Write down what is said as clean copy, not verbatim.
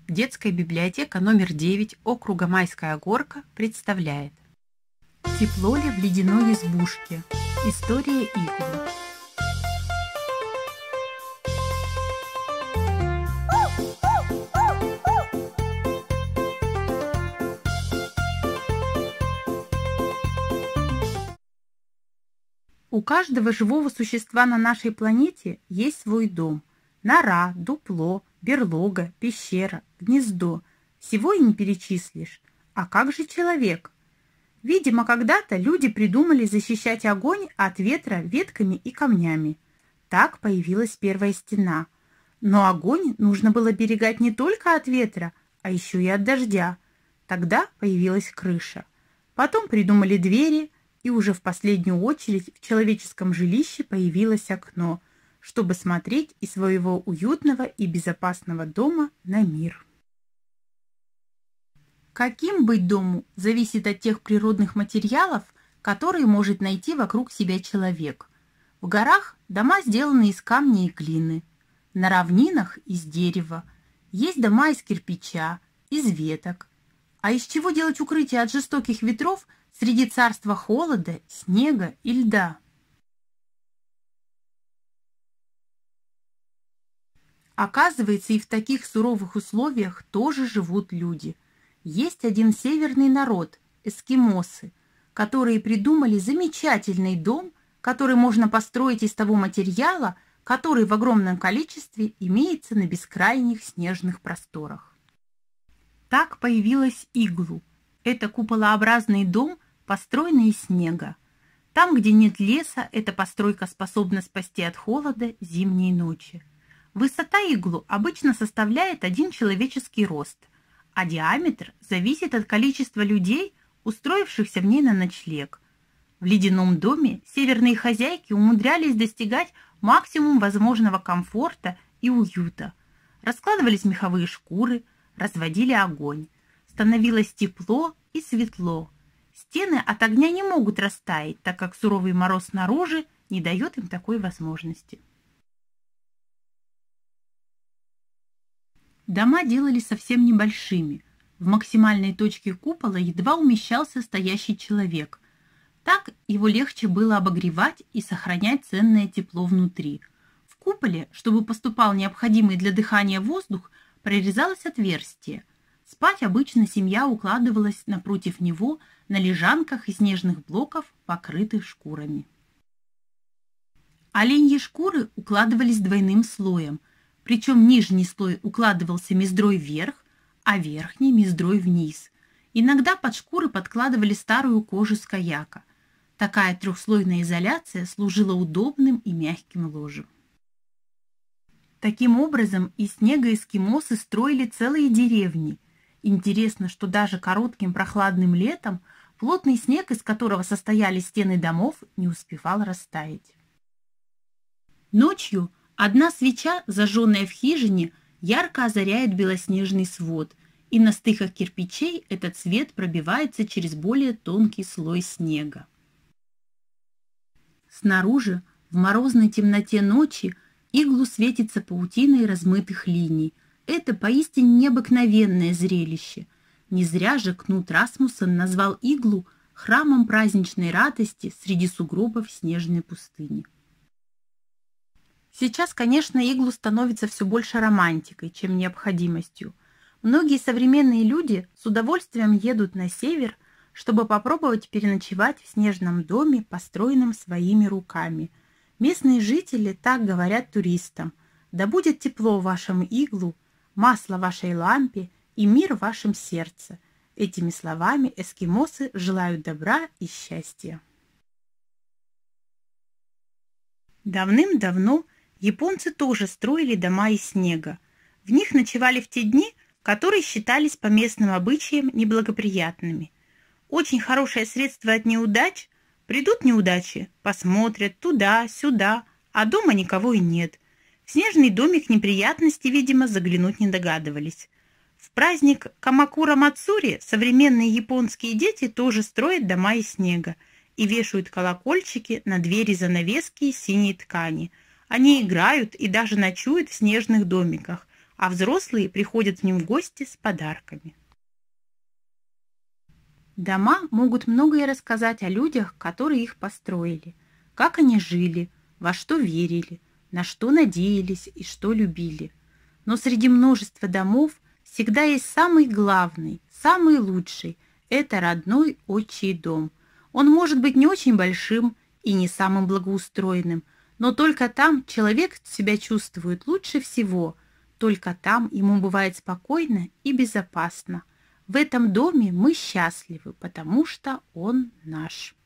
Детская библиотека номер 9 округа Майская Горка представляет «Тепло ли в ледяной избушке? История иглы». У каждого живого существа на нашей планете есть свой дом. Нора, дупло, берлога, пещера, гнездо. Всего и не перечислишь. А как же человек? Видимо, когда-то люди придумали защищать огонь от ветра ветками и камнями. Так появилась первая стена. Но огонь нужно было берегать не только от ветра, а еще и от дождя. Тогда появилась крыша. Потом придумали двери, и уже в последнюю очередь в человеческом жилище появилось окно, чтобы смотреть из своего уютного и безопасного дома на мир. Каким быть дому зависит от тех природных материалов, которые может найти вокруг себя человек. В горах дома сделаны из камня и глины, на равнинах из дерева, есть дома из кирпича, из веток. А из чего делать укрытие от жестоких ветров среди царства холода, снега и льда? Оказывается, и в таких суровых условиях тоже живут люди. Есть один северный народ – эскимосы, которые придумали замечательный дом, который можно построить из того материала, который в огромном количестве имеется на бескрайних снежных просторах. Так появилась иглу. Это куполообразный дом, построенный из снега. Там, где нет леса, эта постройка способна спасти от холода зимней ночи. Высота иглу обычно составляет 1 человеческий рост, а диаметр зависит от количества людей, устроившихся в ней на ночлег. В ледяном доме северные хозяйки умудрялись достигать максимум возможного комфорта и уюта. Раскладывались меховые шкуры, разводили огонь. Становилось тепло и светло. Стены от огня не могут растаять, так как суровый мороз снаружи не дает им такой возможности. Дома делали совсем небольшими. В максимальной точке купола едва умещался стоящий человек. Так его легче было обогревать и сохранять ценное тепло внутри. В куполе, чтобы поступал необходимый для дыхания воздух, прорезалось отверстие. Спать обычно семья укладывалась напротив него на лежанках из снежных блоков, покрытых шкурами. Оленьи шкуры укладывались двойным слоем, причем нижний слой укладывался мездрой вверх, а верхний мездрой вниз. Иногда под шкуры подкладывали старую кожу с каяка. Такая трехслойная изоляция служила удобным и мягким ложем. Таким образом, из снега эскимосы строили целые деревни. Интересно, что даже коротким прохладным летом плотный снег, из которого состояли стены домов, не успевал растаять. Ночью одна свеча, зажженная в хижине, ярко озаряет белоснежный свод, и на стыках кирпичей этот свет пробивается через более тонкий слой снега. Снаружи, в морозной темноте ночи, иглу светится паутиной размытых линий. Это поистине необыкновенное зрелище. Не зря же Кнут Расмуссен назвал иглу храмом праздничной радости среди сугробов снежной пустыни. Сейчас, конечно, иглу становится все больше романтикой, чем необходимостью. Многие современные люди с удовольствием едут на север, чтобы попробовать переночевать в снежном доме, построенном своими руками. Местные жители так говорят туристам: «Да будет тепло в вашем иглу, масло в вашей лампе и мир в вашем сердце». Этими словами эскимосы желают добра и счастья. Давным-давно японцы тоже строили дома из снега. В них ночевали в те дни, которые считались по местным обычаям неблагоприятными. Очень хорошее средство от неудач. Придут неудачи, посмотрят туда-сюда, а дома никого и нет. В снежный домик неприятности, видимо, заглянуть не догадывались. В праздник Камакура-Мацури современные японские дети тоже строят дома из снега и вешают колокольчики на двери занавески из синей ткани. Они играют и даже ночуют в снежных домиках. а взрослые приходят в нем в гости с подарками. Дома могут многое рассказать о людях, которые их построили, как они жили, во что верили, на что надеялись и что любили. Но среди множества домов всегда есть самый главный, самый лучший – это родной отчий дом. Он может быть не очень большим и не самым благоустроенным, но только там человек себя чувствует лучше всего, только там ему бывает спокойно и безопасно. В этом доме мы счастливы, потому что он наш.